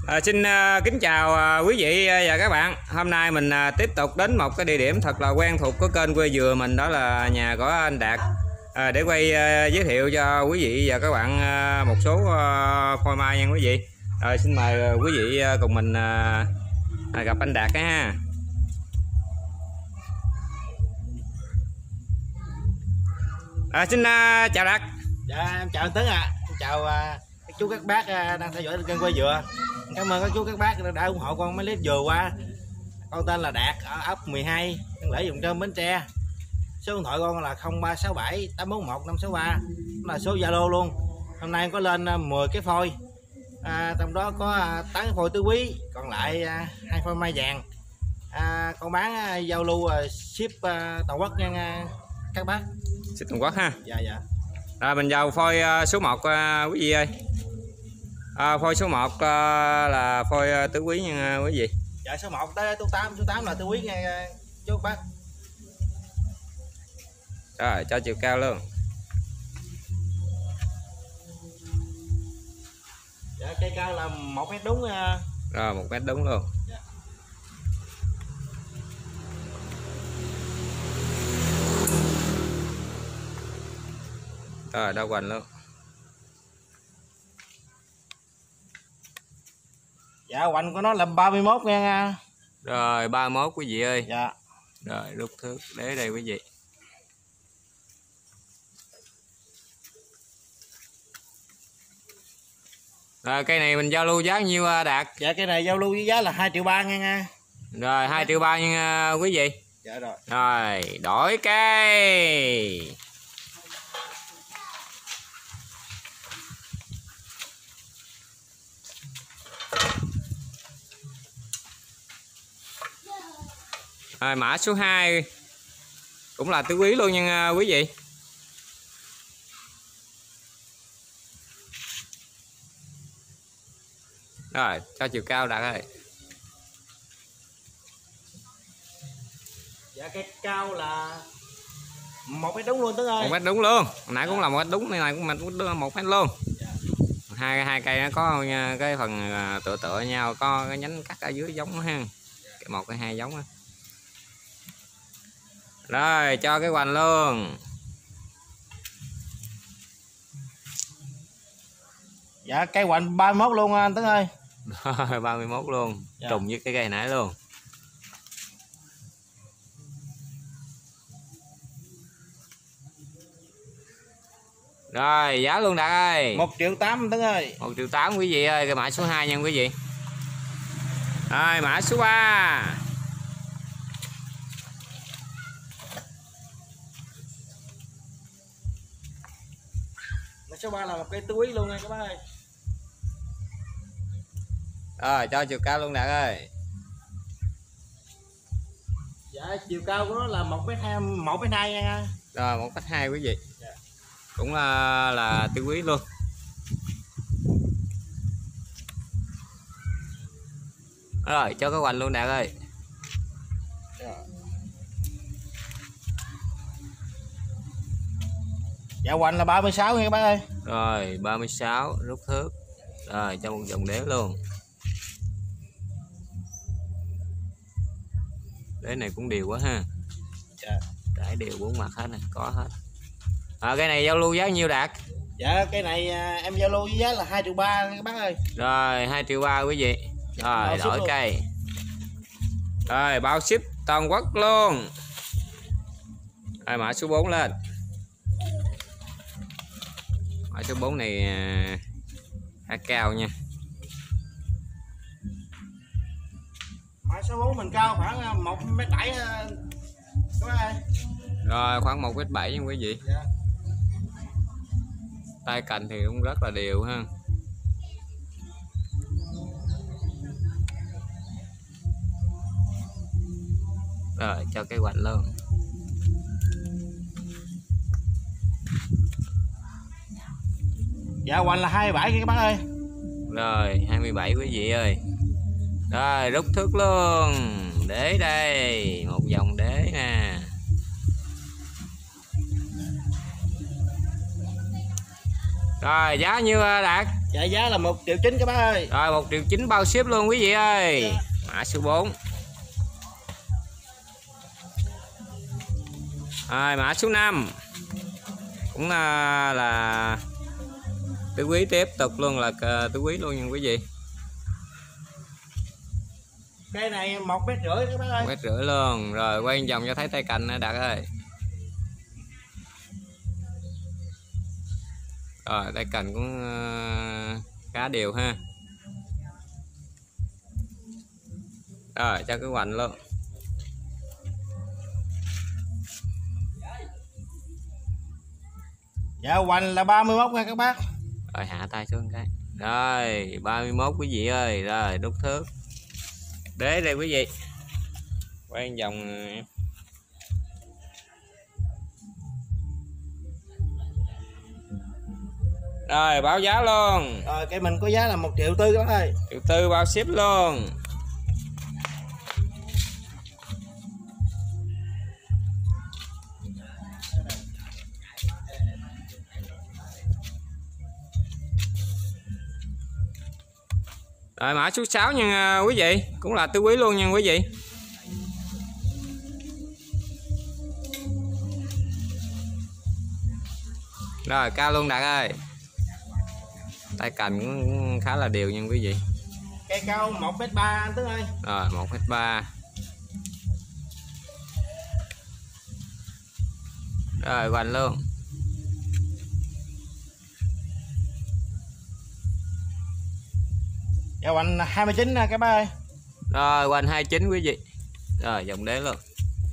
Xin kính chào quý vị và các bạn. Hôm nay mình tiếp tục đến một cái địa điểm thật là quen thuộc của kênh quê dừa mình, đó là nhà của anh Đạt, để quay giới thiệu cho quý vị và các bạn một số phôi mai nha quý vị. Xin mời quý vị cùng mình gặp anh Đạt ha. Xin chào Đạt. Dạ em chào anh Tấn ạ. Chào các chú các bác đang theo dõi kênh quê dừa. Cảm ơn các chú các bác đã ủng hộ con mấy clip vừa qua. Con tên là Đạt ở ấp 12, Lễ Dùng Trơm, Bến Tre. Số điện thoại con là 0367 841 563, là số Zalo luôn. Hôm nay có lên 10 cái phôi, trong đó có 8 cái phôi tứ quý, còn lại 2 phôi mai vàng. Con bán giao lưu ship toàn quốc nha các bác. Ship toàn quốc ha. Dạ dạ. Rồi mình vào phôi số 1 quý vị ơi. Phôi số 1 là phôi tứ quý nha quý vị. Dạ số 1 tới số 8 là tứ quý nha chú bác. Rồi cho chiều cao luôn. Dạ cây cao là 1 mét đúng. Rồi 1 mét đúng luôn. Dạ. Rồi đau quành luôn. Dạ hoành của nó là 31 nha. Rồi 31 quý vị ơi. Dạ. Rồi rút thước để đây quý vị. Rồi cây này mình giao lưu giá nhiêu Đạt? Dạ cây này giao lưu với giá là 2,3 triệu nha. Rồi 2,3 triệu nha quý vị. Dạ rồi. Rồi đổi cây. Rồi mã số 2 cũng là tứ quý luôn nha quý vị. Rồi cho chiều cao Đạt ơi. Dạ cây cao là 1 mét đúng luôn Tấn ơi. 1 mét đúng luôn. Hồi nãy cũng là 1 mét đúng, này cũng 1 mét luôn. Dạ. Hai cây nó có cái phần tựa nhau, có cái nhánh cắt ở dưới giống ha. Cái 1 cái 2 giống á. Rồi cho cái hoành luôn. Dạ cây hoành 31 luôn anh Tấn ơi. Rồi 31 luôn. Dạ. Trùng với cái cây nãy luôn. Rồi giá luôn Đạt ơi. 1,8 triệu Tấn ơi. 1,8 triệu quý vị ơi. Cái mã số 2 nha quý vị. Rồi mã số 3. Số 3 là một cây tứ quý luôn nha các bác ơi. Rồi cho chiều cao luôn Đạt ơi. Dạ chiều cao của nó là 1,2 nha. Rồi 1,2 quý vị. Dạ. Cũng là tứ quý luôn. Rồi cho cái hoành luôn Đạt ơi. Dạ. Dạ hoành là 36 nha các bác ơi. Rồi 36 rút thước. Rồi cho một vòng đế luôn. Đế này cũng đều quá ha. Dạ. Trải đều 4 mặt hết này, có hết. Cái này giao lưu giá nhiêu Đạt? Dạ cái này em giao lưu với giá là 2,3 triệu các bác ơi. Rồi 2,3 triệu quý vị. Rồi đổi cây. Rồi bao ship toàn quốc luôn. Rồi mã số 4 lên. Mã số 4 này khá cao nha. Mã số 4 mình cao khoảng 1,7 m các bác ơi. Rồi khoảng 1,7 m nha quý vị. Dạ. Tay cành thì cũng rất là đều ha. Rồi cho cái hoành luôn. Dạ hoành là 27 các bác ơi. Rồi 27 quý vị ơi. Rồi rút thước luôn. Để đây một vòng đế nè. Rồi giá nhiêu Đạt? Dạ giá là 1,9 triệu các bác ơi. Rồi 1,9 triệu bao ship luôn quý vị ơi. Mã số 4. Rồi mã số 5 cũng là tứ quý, tiếp tục luôn là tứ quý luôn nha quý vị. Cây này 1,5 mét các bác ơi. 1,5 mét luôn. Rồi quay vòng cho thấy tay cành nữa Đạt ơi. Rồi tay cành cũng khá đều ha. Rồi cho cái hoành luôn. Dạ hoành là 31 nha các bác. Rồi hạ tay xuống cái. Rồi 31 quý vị ơi. Rồi đúc thước. Đế đây quý vị. Quay vòng em. Rồi báo giá luôn. Rồi cây mình có giá là 1,4 triệu các bác ơi. 1,4 triệu bao ship luôn. Rồi mã số 6 nha quý vị, cũng là tứ quý luôn nha quý vị. Rồi cao luôn Đạt ơi. Tay cành cũng khá là đều nha quý vị. Cây cao 1,3 m anh Tuấn ơi. Rồi 1,3 m. Rồi hoành luôn. Dạ hoành 29 nè các bác ơi. Rồi hoành 29 quý vị. Rồi dòng đế luôn.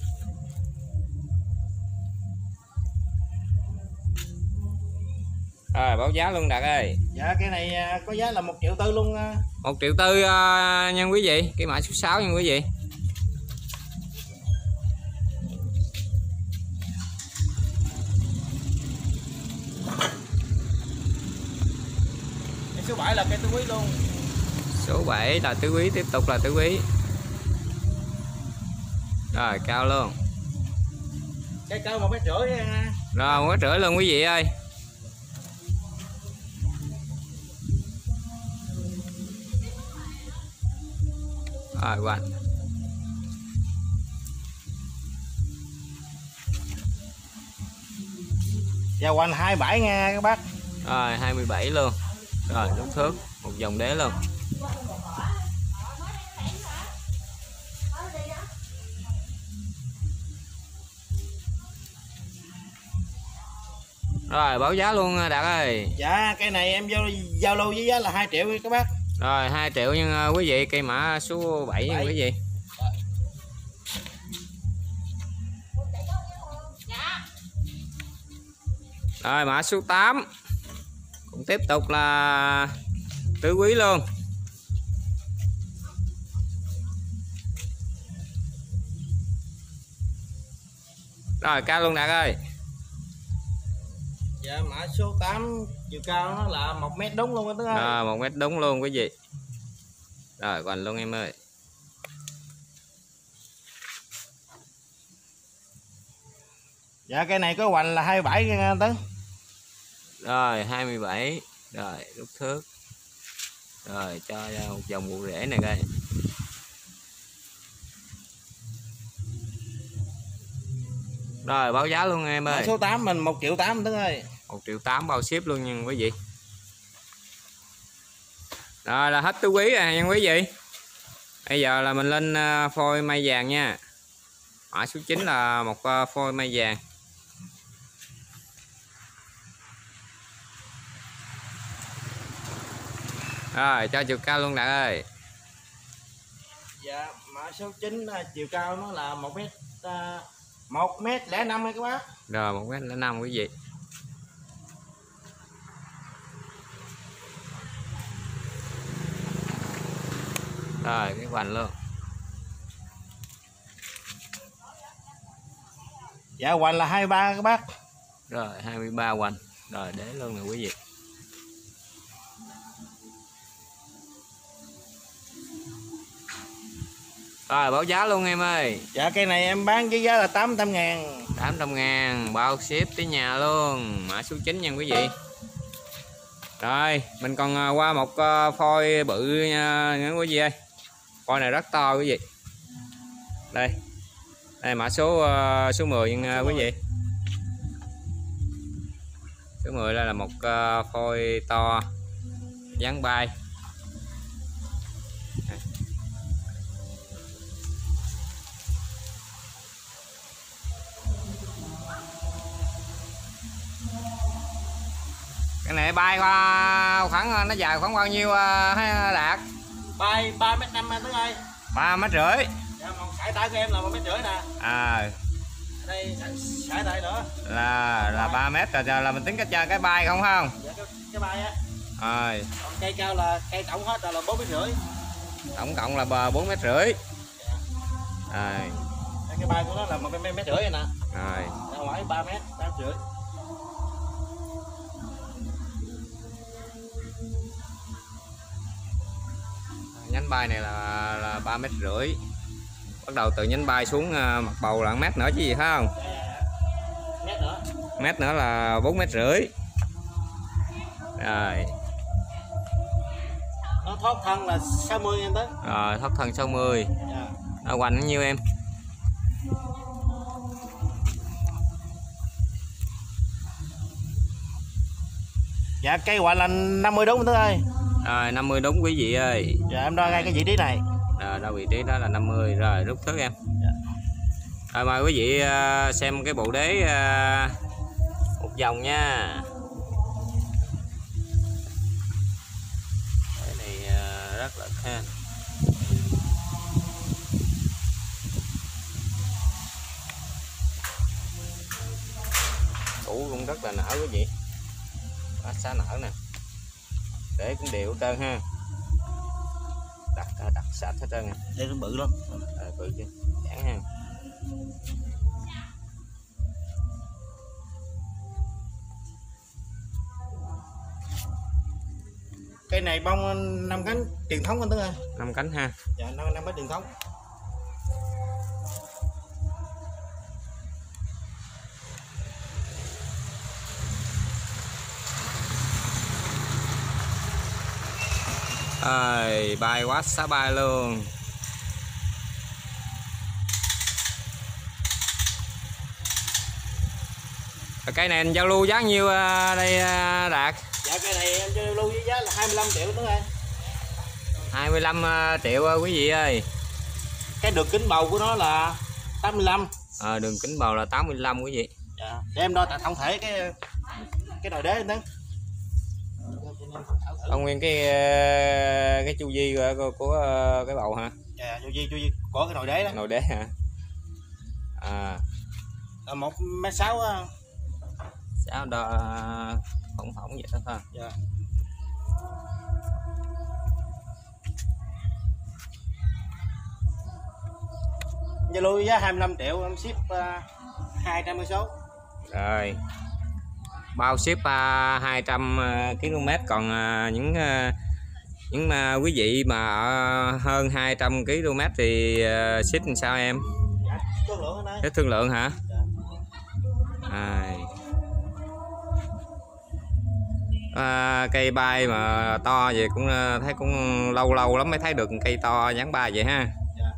Rồi báo giá luôn Đạt ơi. Dạ cái này có giá là 1,4 triệu luôn. 1,4 triệu nha quý vị. Cái mã số 6 nha quý vị. Cái số 7 là cây tứ quý luôn. Số 7 là tứ quý, tiếp tục là tứ quý. Rồi cao luôn. Cây cao 1,5 m nha. Rồi 1,5 m luôn quý vị ơi. Rồi hoành. Dạ hoành 27 nha các bác. Rồi 27 luôn. Rồi đúc thước, một dòng đế luôn. Rồi báo giá luôn Đạt ơi. Dạ cây này em giao lưu với giá là 2 triệu các bác. Rồi 2 triệu nha quý vị, cây mã số 7 nha quý vị. Rồi mã số 8 cũng tiếp tục là tứ quý luôn. Rồi cao luôn Đạt ơi. Dạ mã số 8 chiều cao nó là 1 m đúng luôn anh Tuấn ơi. Rồi 1 m đúng luôn quý vị. Rồi hoành luôn em ơi. Dạ cây này có hoành là 27 nha anh Tuấn. Rồi 27. Rồi đúc thước. Rồi cho một vòng bộ rễ này coi. Rồi báo giá luôn em ơi. Mã số 8 mình 1,8 triệu anh Tuấn ơi. 1,8 triệu bao ship luôn nha quý vị. Rồi là hết tứ quý rồi nha quý vị. Bây giờ là mình lên phôi mai vàng nha. Mã số 9 là một phôi mai vàng. Rồi cho chiều cao luôn Đạt ơi. Dạ mã số 9 chiều cao nó là 1,05 m các bác. Rồi 1,05 m quý vị. Rồi cái hoành luôn. Dạ hoành là 23 các bác. Rồi 23 hoành. Rồi để luôn nè quý vị. Rồi báo giá luôn em ơi. Dạ cây này em bán với giá là 800.000. 800.000 bao ship tới nhà luôn. Mã số 9 nha quý vị. Rồi mình còn qua một phôi bự nha quý vị ơi. Phôi này rất to quý vị. Đây mã số 10 nha quý vị. Số 10 là một phôi to dáng bay. Cái này bay qua khoảng nó dài khoảng bao nhiêu Đạt? Bay 3,5 m anh Tuấn ơi. 3,5 m. Dạ, còn sải tay của em là 1,5 m nè. À. Đây sải tay nữa. Là 3 m rồi, là mình tính cái bay không không? Dạ, cái bay á. Rồi. Còn cây cao là cây tổng hết là 4,5 m. Tổng cộng là 4,5 m. Rồi. Cái bay của nó là 1,5 m nè. Rồi. Ra ngoài 3 m, 3,5 m. Nhánh bay này là 3,5 m. Bắt đầu từ nhánh bay xuống mặt bầu là 1 mét nữa chứ gì phải không? Mét nữa là 4,5 m. Rồi. Nó thoát thân là 60 em tới. Rồi thoát thân 60. Dạ. Ở quanh bao nhiêu em? Dạ cây hoại là 50 đúng không Tuấn ơi? Rồi 50 đúng quý vị ơi. Dạ em đo ngay cái vị trí này. Đâu vị trí đó là 50 rồi, rút thước em. Dạ. Rồi mời quý vị xem cái bộ đế một vòng nha. Cái này rất là ha. Củ cũng rất là nở quý vị. Quá xá nở nè. Để cũng đều hết trơn ha. Đặt sạch hết trơn nè. Đây nó bự lắm. Bự chứ. Giãn ha. Cây này bông 5 cánh truyền thống anh Tuấn ơi. 5 cánh ha. Dạ 5 cánh truyền thống. Bay quá xá bay luôn. Cây này anh giao lưu giá nhiêu đây Đạt? Dạ cây này em giao lưu với giá là 25 triệu Tuấn ơi. 25 triệu quý vị ơi. Cái đường kính bầu của nó là 85. Đường kính bầu là 85 quý vị. Dạ. Để em đo tổng thể cái nồi đế anh Tuấn. Ông nguyên cái chu vi của cái bầu hả? Dạ, chu vi của cái nồi đế đó. Nồi đế hả? Là 1,6 m. 6 đo phỏng vậy đó thôi. Dạ. Zalo với giá 25 triệu em ship 200 số. Rồi. Bao ship 200 km, còn những quý vị mà ở hơn 200 km thì ship làm sao em? Dạ, thương lượng ở đây. Cái thương lượng hả? Dạ. Cây bay mà to vậy cũng thấy cũng lâu lắm mới thấy được cây to dáng bay vậy ha. Dạ.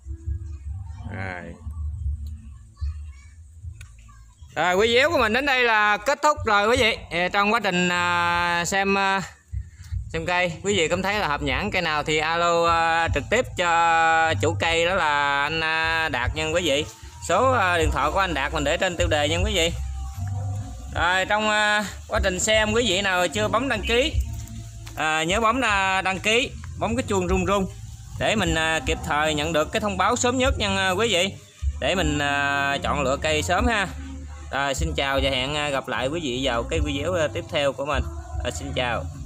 Rồi quý vị của mình đến đây là kết thúc rồi quý vị. Trong quá trình xem cây, quý vị cảm thấy là hợp nhãn cây nào thì alo trực tiếp cho chủ cây, đó là anh Đạt nha quý vị. Số điện thoại của anh Đạt mình để trên tiêu đề nha quý vị. Rồi trong quá trình xem, quý vị nào chưa bấm đăng ký nhớ bấm đăng ký, bấm cái chuông rung rung để mình kịp thời nhận được cái thông báo sớm nhất nha quý vị, để mình chọn lựa cây sớm ha. Rồi xin chào và hẹn gặp lại quý vị vào cái video tiếp theo của mình. Xin chào.